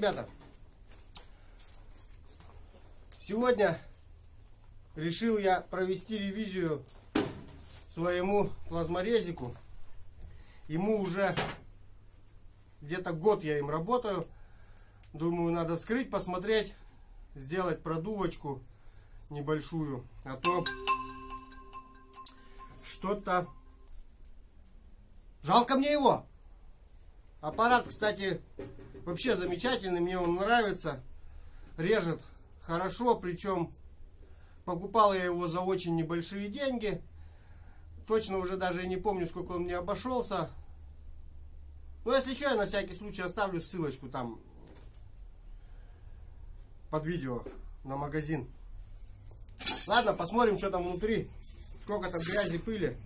ребята, сегодня решил я провести ревизию своему плазморезику. Ему уже где-то год я им работаю. Думаю, надо вскрыть, посмотреть, сделать продувочку небольшую, а то что-то жалко мне его. Аппарат, кстати, вообще замечательный, мне он нравится, режет хорошо, причем покупал я его за очень небольшие деньги. Точно уже даже и не помню, сколько он мне обошелся. Но если что, я на всякий случай оставлю ссылочку там под видео на магазин. Ладно, посмотрим, что там внутри. Сколько там грязи, пыли.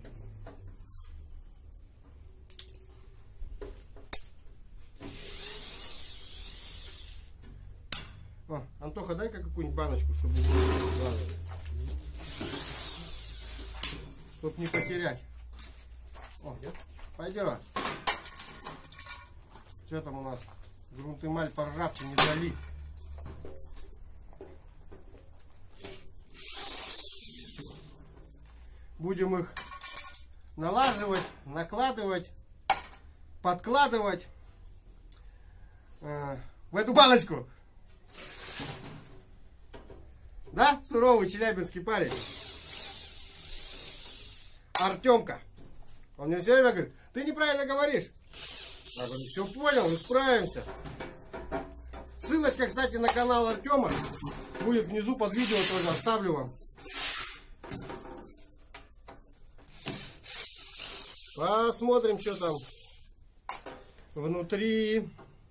О, Антоха, дай-ка какую-нибудь баночку, чтобы не потерять. О, пойдет. Что там у нас? Грунт эмаль по ржавчине не залить. Будем их налаживать, накладывать, подкладывать в эту баночку. Да, суровый челябинский парень. Артемка. Он мне все время говорит, ты неправильно говоришь. Я говорю, все понял, мы справимся. Ссылочка, кстати, на канал Артема будет внизу под видео, тоже оставлю вам. Посмотрим, что там внутри.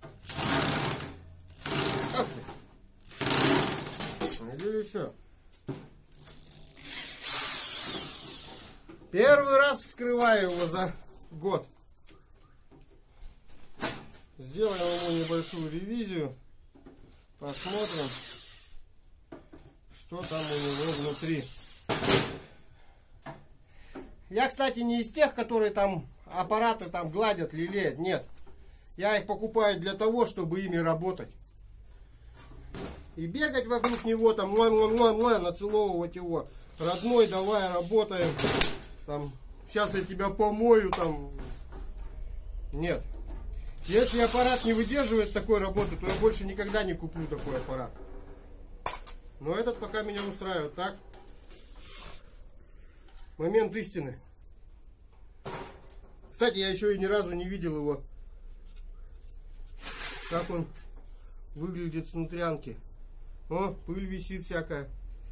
Ах ты. Или еще. Первый раз вскрываю его за год. Сделаем ему небольшую ревизию. Посмотрим, что там у него внутри. Я, кстати, не из тех, которые там аппараты там гладят, лелеют. Нет. Я их покупаю для того, чтобы ими работать. И бегать вокруг него, там, нацеловывать его. Родной, давай работаем. Там, сейчас я тебя помою, там. Нет. Если аппарат не выдерживает такой работы, то я больше никогда не куплю такой аппарат. Но этот пока меня устраивает, так? Момент истины. Кстати, я еще и ни разу не видел его, как он выглядит с внутрянки. О, пыль висит всякая.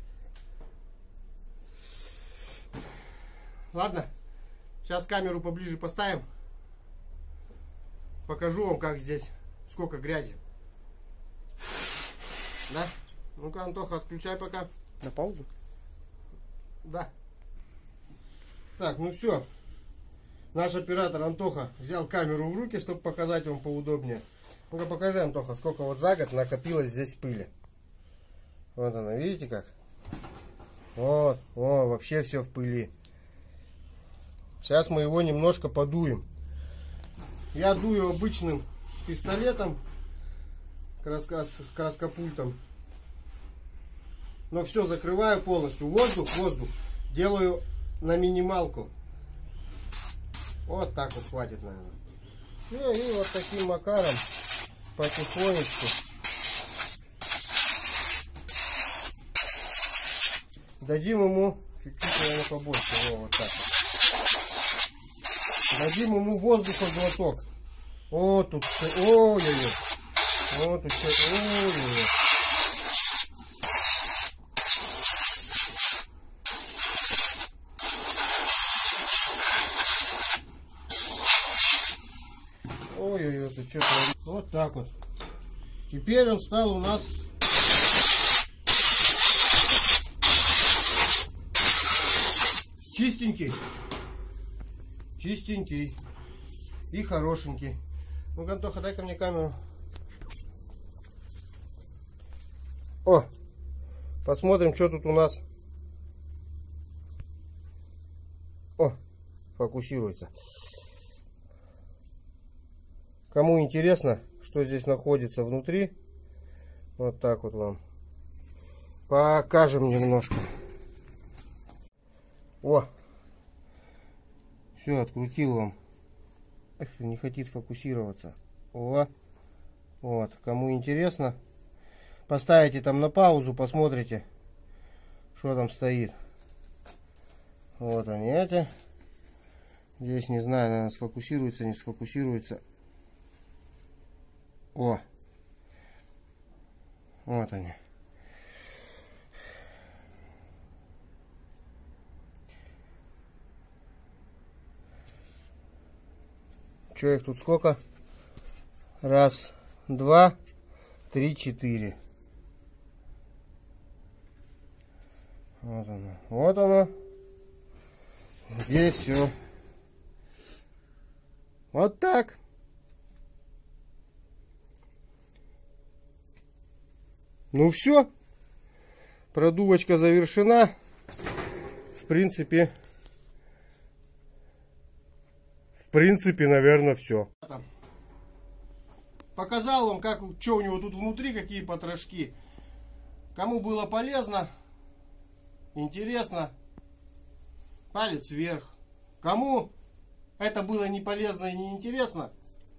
Ладно, сейчас камеру поближе поставим. Покажу вам, как здесь, сколько грязи. Да? Ну-ка, Антоха, отключай пока. На паузу? Да. Так, ну все. Наш оператор Антоха взял камеру в руки, чтобы показать вам поудобнее. Ну-ка, покажи, Антоха, сколько вот за год накопилось здесь пыли. Вот она, видите как? Вот, о, вообще все в пыли. Сейчас мы его немножко подуем. Я дую обычным пистолетом, с краскопультом. Но все закрываю полностью. Воздух делаю на минималку. Вот так вот хватит, наверное. И вот таким макаром потихонечку дадим ему чуть-чуть, наверное, побольше. Вот так вот. Дадим ему воздуха глоток. О, тут все. Ой-ой-ой. Вот тут все. Ой-ой-ой. Ой-ой-ой, ты что творишь? Вот так вот. Теперь он стал у нас чистенький. Чистенький. И хорошенький. Ну-ка, Антоха, дай-ка мне камеру. О! Посмотрим, что тут у нас. О! Фокусируется. Кому интересно, что здесь находится внутри, Вот так вот вам покажем немножко. О! Все, открутил вам. Эх, не хочет фокусироваться. О! Вот, кому интересно, поставите там на паузу, посмотрите, что там стоит. Вот они эти. Здесь не знаю, наверное, сфокусируется, не сфокусируется. О! Вот они. Че их тут сколько? Раз, два, три, четыре. Вот оно. Вот оно. Здесь все. Вот так. Ну все. Продувочка завершена. В принципе, наверное, все. Показал вам, как, что у него тут внутри, какие потрошки. Кому было полезно, интересно, палец вверх. Кому это было не полезно и не интересно,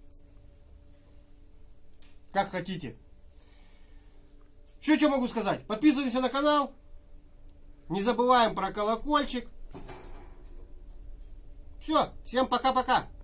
как хотите. Еще что могу сказать? Подписываемся на канал. Не забываем про колокольчик. Все, всем пока-пока.